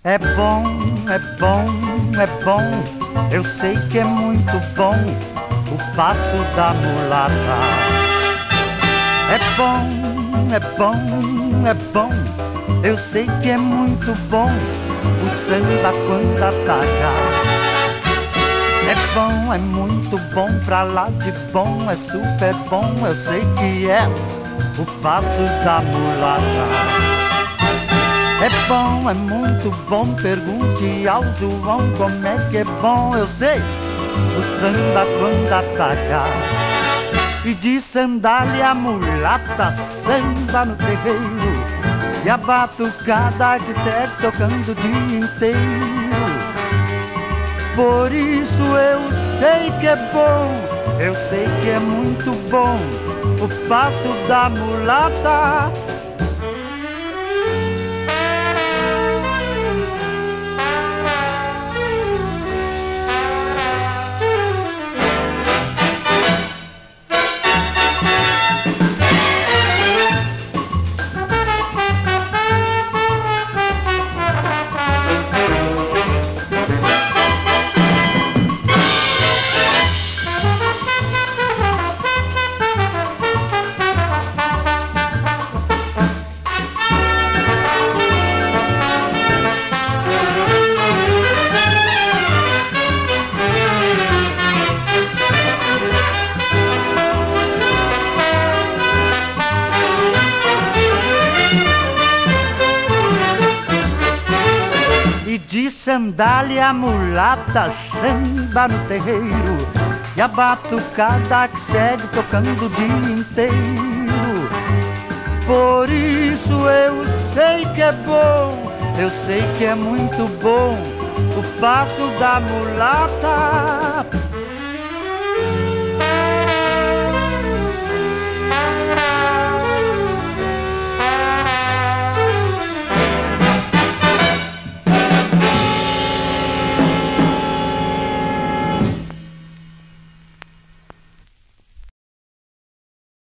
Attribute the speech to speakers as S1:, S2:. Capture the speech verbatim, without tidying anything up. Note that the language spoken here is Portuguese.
S1: É bom, é bom, é bom, eu sei que é muito bom o passo da mulata. É bom, é bom, é bom, eu sei que é muito bom o samba quando ataca. É bom, é muito bom, pra lá de bom, é super bom, eu sei que é o passo da mulata. É bom, é muito bom, pergunte ao João como é que é bom, eu sei o samba quando ataca. E de sandália mulata, samba no terreiro, e a batucada que segue tocando o dia inteiro. Por isso eu sei que é bom, eu sei que é muito bom o passo da mulata. E de sandália mulata, samba no terreiro, e a batucada que segue tocando o dia inteiro. Por isso eu sei que é bom, eu sei que é muito bom o passo da mulata.